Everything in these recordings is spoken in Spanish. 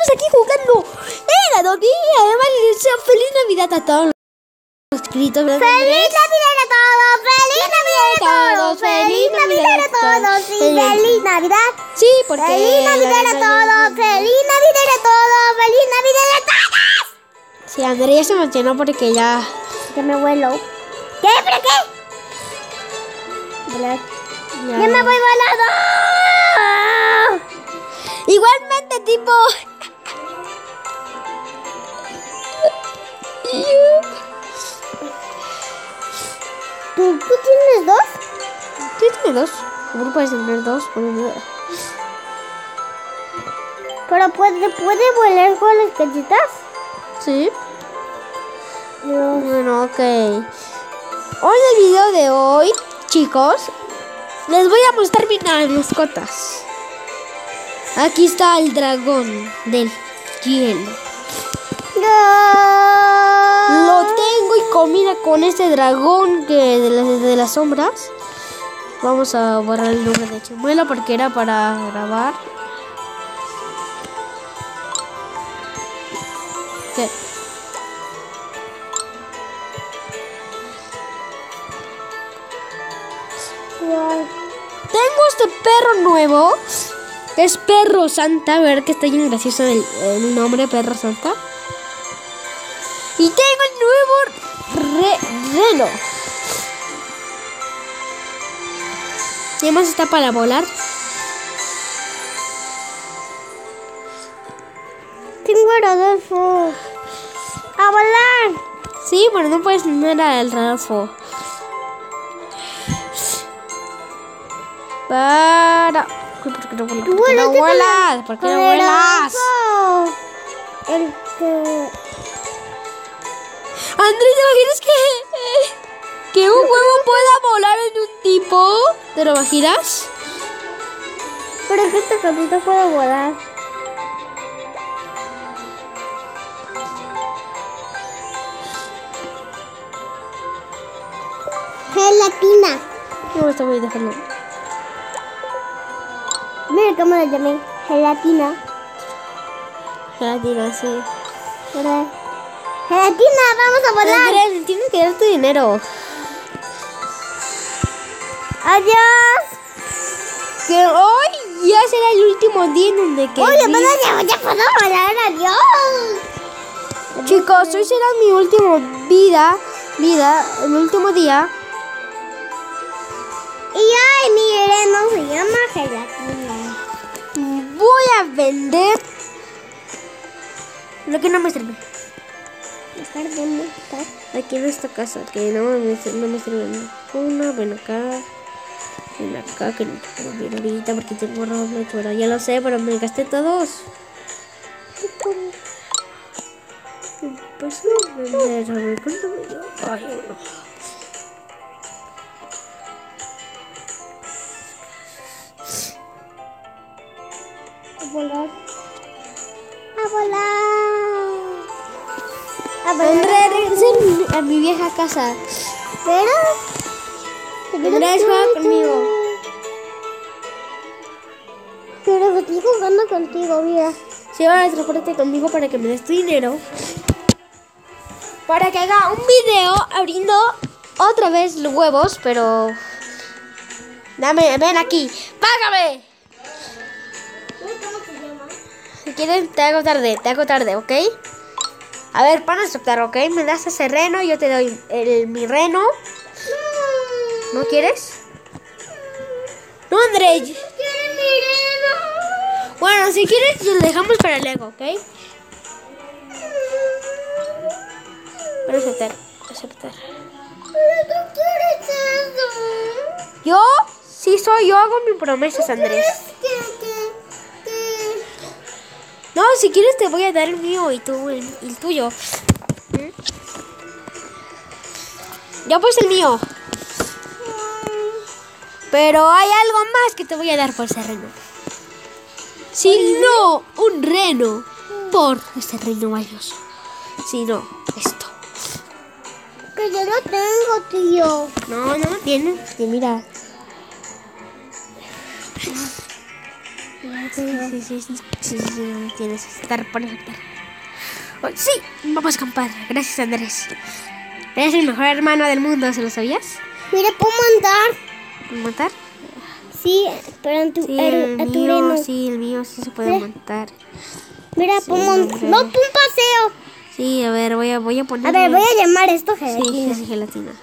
estamos aquí jugando en la Dodi. Además, les deseo feliz Navidad a todos los inscritos. ¡Feliz Navidad a todos! ¡Feliz Navidad a todos! ¡Feliz Navidad a todos! ¡Sí, feliz Navidad! Sí, porque... ¡Feliz Navidad a todos! ¡Feliz Navidad a todos! ¡Feliz Navidad a todos! Sí, Andrea ya se emocionó porque ya... Que me vuelo. ¿Qué? ¿Pero qué? Ya ¡Ya me voy volando! Igualmente, tipo... ¿Tú tienes dos? Sí, tiene dos. ¿Cómo puedes tener dos? ¿Pero puede volar con las galletas? Sí. Dios. Bueno, ok. Hoy en el video de hoy, chicos, les voy a mostrar mis mascotas. Aquí está el dragón del hielo. Lo tengo y combina con ese dragón que de las sombras. Vamos a borrar el nombre de Chimuelo porque era para grabar. ¿Qué? Tengo este perro nuevo, que es Perro Santa. A ver que está bien gracioso el nombre, Perro Santa. Y tengo el nuevo reno. Y además está para volar. Tengo a Rodolfo. ¡A volar! Sí, pero no puedes tener al Rodolfo. Para... ¿Por qué no vuelas? ¿Por qué no vuelas? ¿Por qué no vuelas? El que... Andrés, ¿te imaginas que un huevo pueda volar en un tipo? ¿Te lo imaginas? Pero que este gatito puede volar. Gelatina. No, esto voy a dejarlo. Mira cómo la llamé. Gelatina. Gelatina, sí. ¿Verdad? Gelatina, vamos a volar. Andrés, tienes que dar tu dinero. Adiós. Que hoy ya será el último día en donde que... Oye, ya puedo volar. Adiós. Chicos, hoy será mi último el último día. Y ay, mi reno se llama Gelatina. Voy a vender lo que no me sirve. Dejar de montar. Aquí en esta casa, que no me sirve una. Ven acá, que no puedo ver ahorita porque tengo Roblox. Pero ya lo sé, pero me gasté todos. Pues no vender, a ver, ¿cuánto me dio? Ay, no. A volar. A volar. A volar. Andrés, regresen a mi vieja casa. Pero... Andrés, juega conmigo. Pero estoy jugando contigo, mira. Sí, ahora transportate conmigo para que me des tu dinero. Para que haga un video abriendo otra vez los huevos, pero... ven aquí. ¡Págame! ¿Cómo se llama? Si quieres, te hago tarde, ¿ok? A ver, para aceptar, ¿ok? Me das ese reno y yo te doy mi reno. ¿No quieres? No, Andrés. ¡Quiero mi reno! Bueno, si quieres, lo dejamos para luego, ¿ok? Para aceptar. Pero tú quieres eso. Yo, sí soy yo, hago mis promesas, Andrés. ¿Qué? No, si quieres te voy a dar el mío y tú el tuyo. Ya pues el mío. Pero hay algo más que te voy a dar por ese reno. Si no, un reno por ese reno valioso. Si no, esto. Que yo lo tengo, tío. No tienes. Mira. Sí, tienes que estar por aceptar. Oh, sí, vamos a acampar. Gracias, Andrés. Eres el mejor hermano del mundo, ¿se lo sabías? Mira, puedo montar. ¿Montar? Sí, pero en tu, Sí, a tu reno. sí, el mío sí se puede Mira. montar. Mira, Sí, puedo montar. hombre. No, un paseo. Sí, a ver, voy a poner. A ver, voy a llamar esto Sí, gelatina. sí, gelatina.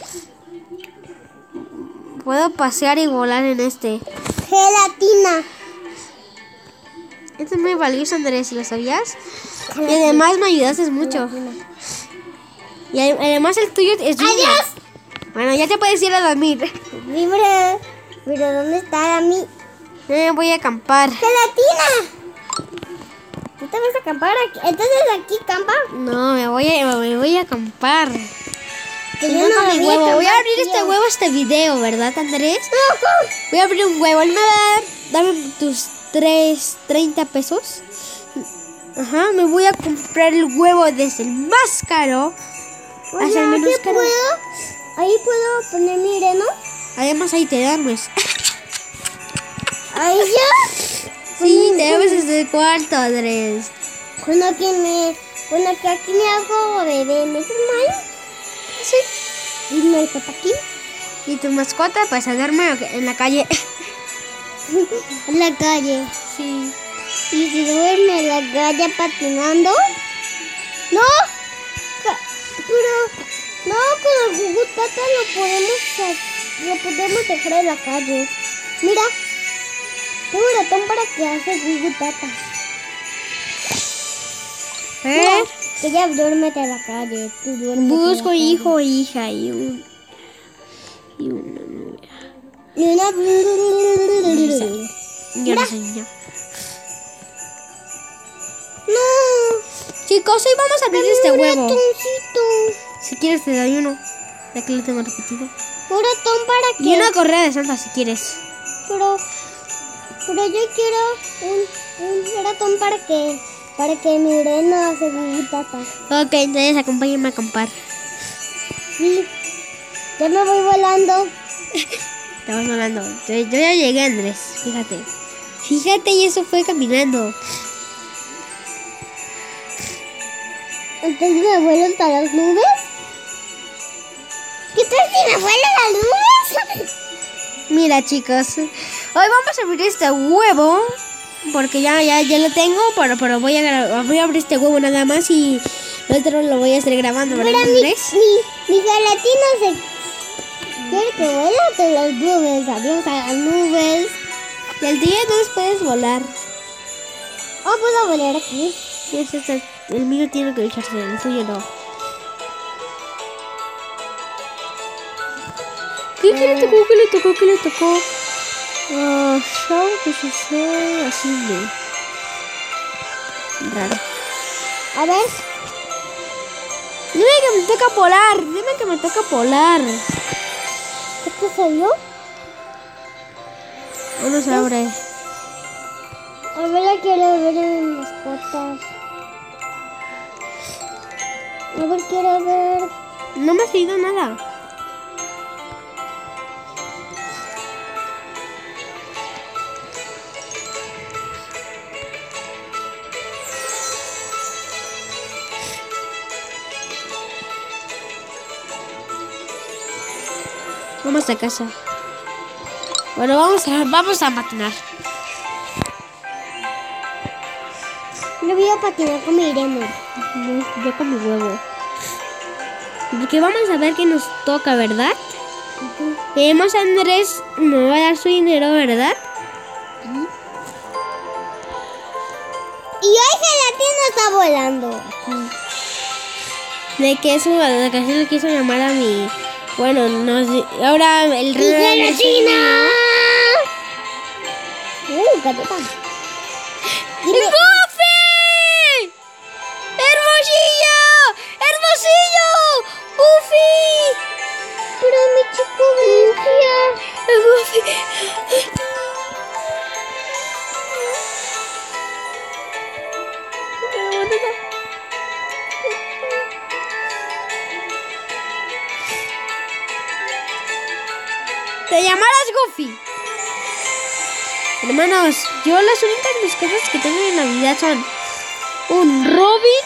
Puedo pasear y volar en este. Gelatina. Este es muy valioso, Andrés, ¿lo sabías? Y además me ayudaste mucho. Y además el tuyo es Junior. ¡Adiós! Bueno, ya te puedes ir a dormir. Mira, mira, ¿dónde está mi Voy a acampar. gelatina? ¿Tú te vas a acampar aquí? Entonces aquí campa. No, me voy a acampar. Que Si yo no, no con mi voy a huevo. Voy a acampar, abrir este tío. huevo a este video, ¿verdad, Andrés? No, Voy a abrir un huevo. Él me va a dar, dame tus 30 pesos. Ajá, me voy a comprar el huevo desde el más caro oye, hasta el menos ¿qué caro. puedo? Ahí puedo poner mi reno. Además ahí te duermes. Ahí ya. Sí, te duermes desde el cuarto, Andrés. Cuando que aquí me hago bebé, ¿me haces mal? Sí. Y me está aquí. Y tu mascota pues se duerme en la calle. En la calle. Sí. Y si duerme en la calle patinando. ¡No! Pero no, con el jugo tata lo podemos dejar en la calle. Mira, tengo un ratón para que hace jugo tata. Mira, que ya duérmete en la calle. Tú duérmete en la Busco calle. hijo, hija y una novia. Y una... Yo no sé niña. No. Chicos, hoy vamos a abrir este Un huevo. ratoncito. Si quieres te doy uno. Ya que lo tengo repetido. Un ratón para que... Y una correa de Santa si quieres. Pero yo quiero un ratón para que mi reno hace gugutata. Ok, entonces acompáñame a acampar. Sí, ya me voy volando. Estamos hablando. Yo ya llegué, Andrés. Fíjate. Fíjate, y eso fue caminando. Entonces me vuelo hasta las nubes. ¿Qué tal si me vuelo a las nubes? Mira, chicos. Hoy vamos a abrir este huevo. Porque ya lo tengo. Pero voy a abrir este huevo nada más. Y el otro lo voy a estar grabando, ¿verdad, Mira, Andrés? mi gelatina se... Quiere que vuela hasta las nubes. Adiós a las nubes. Y al día no puedes volar. Oh, puedo volar aquí. Sí, el mío tiene que echarse, el tuyo no. ¿Qué le tocó? ¿Qué le tocó? ¿Qué le tocó? Show, que se fue así de raro. A ver. Dime que me toca volar. Dime que me toca volar. ¿Qué te salió? No se abre. A ver, la quiero ver en las patas. A ver, quiero ver. No me ha salido nada. Vamos a casa. Bueno, vamos a patinar. Yo voy a patinar con mi reno. Yo con mi huevo. Porque vamos a ver qué nos toca, ¿verdad? Vemos a Andrés, me va a dar su dinero, ¿verdad? Y hoy gelatina está volando. De que eso, la canción le quiso llamar a mi... Bueno, no sé. Ahora el ¡Y gelatina! Gatita. ¡El Buffy! ¡Hermosillo! ¡Hermosillo! ¡Buffy! Pero mi chico Buffy. ¡El Buffy! Te llamarás Goofy. Hermanos, yo las únicas mascotas que tengo en Navidad son un Robin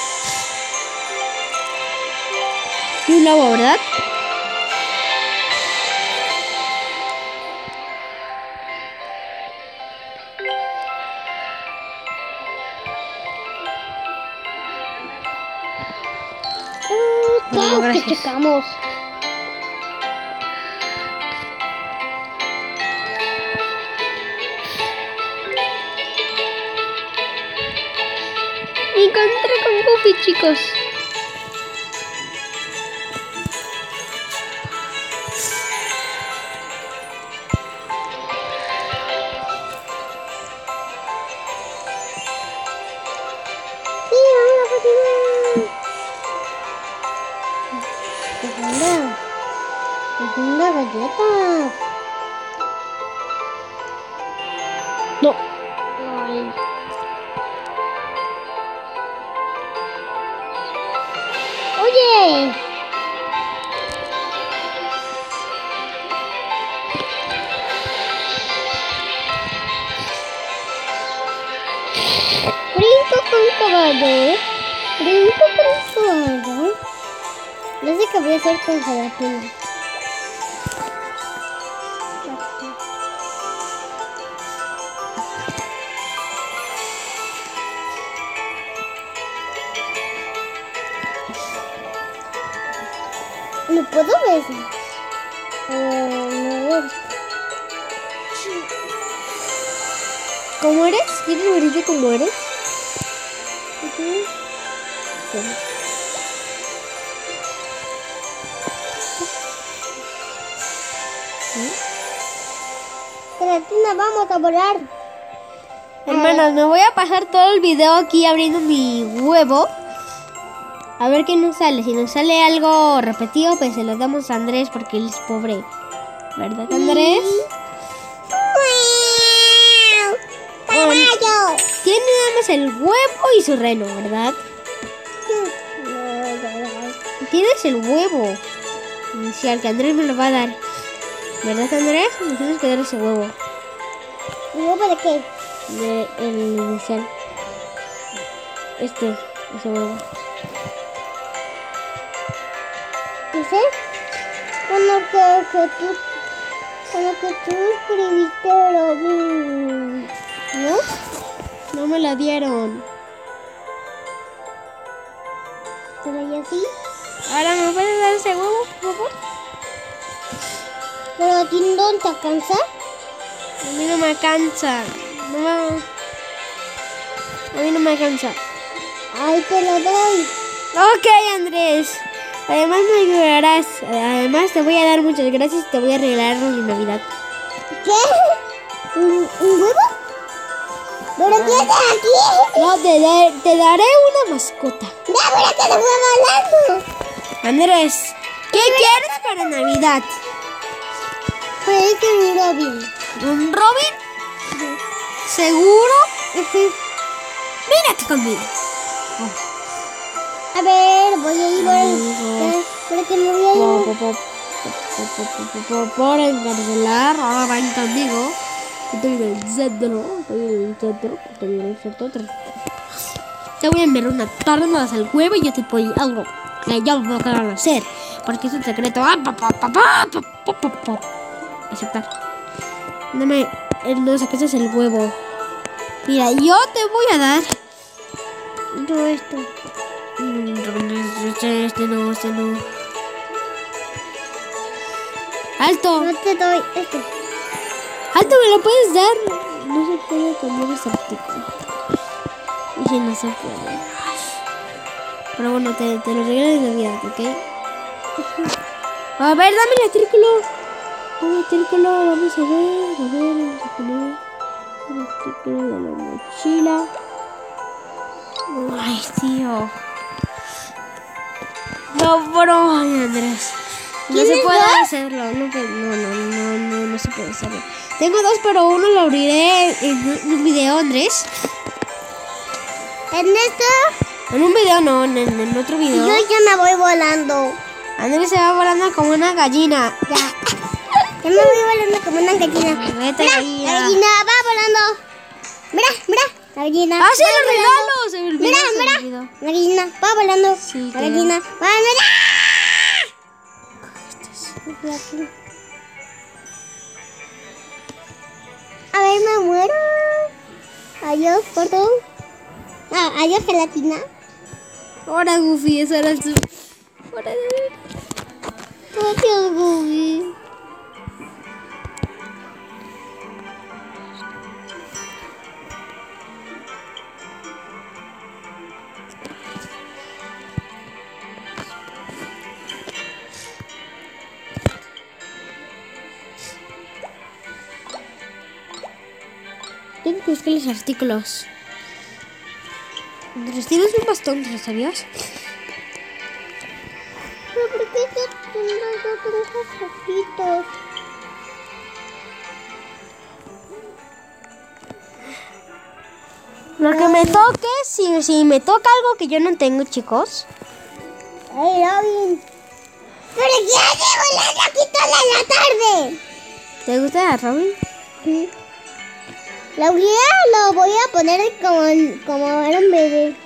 y un lobo, ¿verdad? No, Todos que gracias. checamos. Me encontré con Goofy, chicos. Sí, vamos a continuar. Segunda galleta. No. Ay. Oye. Brinco con caballo. Brinco con caballo. No sé qué voy a hacer con gelatina. ¿Me puedo besar? No. ¿Cómo eres? ¿Quieres morirte como eres? Gelatina, vamos a volar. Hermanos, me voy a pasar todo el video aquí abriendo mi huevo. A ver qué nos sale. Si nos sale algo repetido, pues se lo damos a Andrés porque él es pobre. ¿Verdad, Andrés? ¡Caballo! Tiene nada más el huevo y su reno, ¿verdad? Tienes el huevo inicial que Andrés me lo va a dar. ¿Verdad, Andrés? Me tienes que dar ese huevo. ¿Y huevo de qué? El inicial. Ese huevo. ¿Dice? Con lo que tú escribiste, Robin. ¿No? No me la dieron. ¿Pero y así? Ahora me puedes dar ese huevo, por favor. ¿Pero a ti no te alcanza? A mí no me alcanza. A mí no me alcanza. Ay, te lo doy. Ok, Andrés. Además me ayudarás. Además te voy a dar muchas gracias y te voy a regalar en Navidad. ¿Qué? ¿Un huevo? ¿Pero qué está aquí? No, te daré una mascota. ¡No, pero que te fue volando! Andrés, ¿qué quieres para Navidad? Parece un Robin. ¿Un Robin? ¿Seguro? Mírate conmigo. A ver, voy a ir por que me voy a ir. Por encarcelar, ahora van conmigo. Estoy en el centro. Te voy a enviar una tornadas al huevo y yo te doy algo que yo no quiero hacer. Porque es un secreto. Aceptar. No saques el huevo. Mira, yo te voy a dar todo esto. Este no. ¡Alto! No te doy esto. ¡Alto, me lo puedes dar! No se puede cambiar ese artículo. Y si no se puede. Pero bueno, te lo regalo de Navidad, ¿ok? A ver, dame el artículo. Dame el artículo, vamos a poner el artículo de la mochila. Ay, tío. No, bro, Andrés. No se puede hacerlo. No se puede hacerlo. Tengo dos, pero uno lo abriré en un video, Andrés. ¿En esto? En un video, no, en otro video. Yo ya me voy volando. Andrés se va volando como una gallina. Ya. Ya me voy volando como una gallina. Vete, Mira, gallina. la gallina va volando. Mira, mira, la gallina. ¡Ah, sí, va los volando. regalos! Se me olvidó, Mira, se me mira, olvidó. la gallina va volando. Sí, la gallina va volando. A ver, me muero. Adiós, porto. Ah, adiós, gelatina. Ahora, Goofy, esa era su... Adiós, Goofy. Tengo que buscar los artículos. Los tiros son bastante, ¿lo sabías? ¿Pero por qué se ponen con esos ojitos? Lo que me toque, si me toca algo que yo no tengo, chicos. ¡Ay, Robin! ¡Pero ya llevo volando aquí toda la tarde! ¿Te gusta, Robin? Sí. La guía lo voy a poner como era un bebé.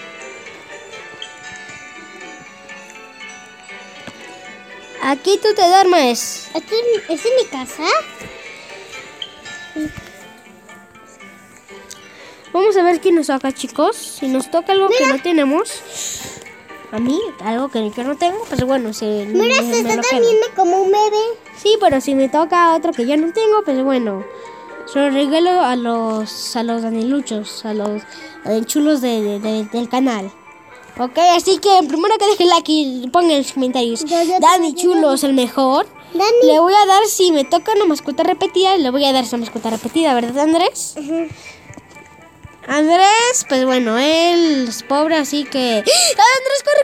Aquí tú te duermes. ¿Es en mi casa? Vamos a ver qué nos toca, chicos. Si nos toca algo que no tenemos, a mí, algo que yo no tengo, pues bueno, Mira, se está lo quedo. durmiendo como un bebé. Sí, pero si me toca otro que yo no tengo, pues bueno, se lo regalo a los Daniluchos, a los chulos del canal. Ok, así que primero que dejen like y pongan en los comentarios, Dani Chulo es el mejor. Dani. Le voy a dar, si me toca una mascota repetida, le voy a dar esa mascota repetida, ¿verdad, Andrés? Andrés, pues bueno, él es pobre, así que... ¡Ah, Andrés, corre!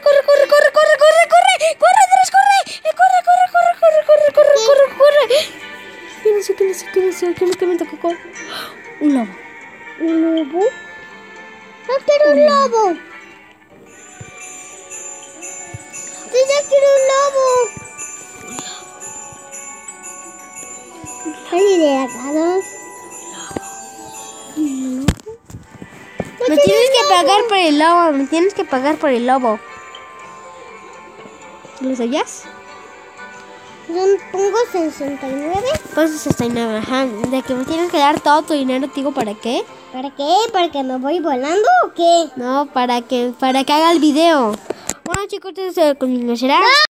¡Corre! ¿Quién es que me tocó? Un lobo. ¿Un lobo? ¡No quiero un lobo! ¡Sí, ya quiero un lobo! ¡Ay, de agados! Me tienes que pagar por el lobo, me tienes que pagar por el lobo. ¿Lo sabías? Pongo 69. Pues 69, ajá. De que me tienes que dar todo tu dinero, te digo, ¿para qué? ¿Para qué? ¿Para que me voy volando o qué? No, para que haga el video. Bueno, chicos, entonces conmigo será.